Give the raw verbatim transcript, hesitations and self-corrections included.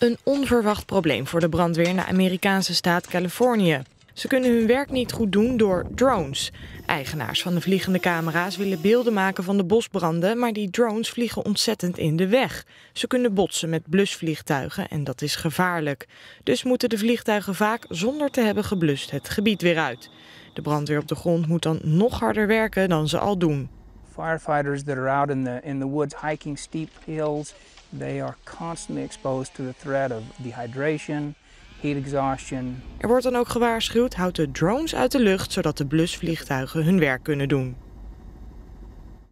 Een onverwacht probleem voor de brandweer in de Amerikaanse staat Californië. Ze kunnen hun werk niet goed doen door drones. Eigenaars van de vliegende camera's willen beelden maken van de bosbranden, maar die drones vliegen ontzettend in de weg. Ze kunnen botsen met blusvliegtuigen en dat is gevaarlijk. Dus moeten de vliegtuigen vaak zonder te hebben geblust het gebied weer uit. De brandweer op de grond moet dan nog harder werken dan ze al doen. Firefighters that are out in the in the woods hiking steep hills, they are constantly exposed to the threat of dehydration, heat exhaustion. Er wordt dan ook gewaarschuwd, houd de drones uit de lucht zodat de blusvliegtuigen hun werk kunnen doen.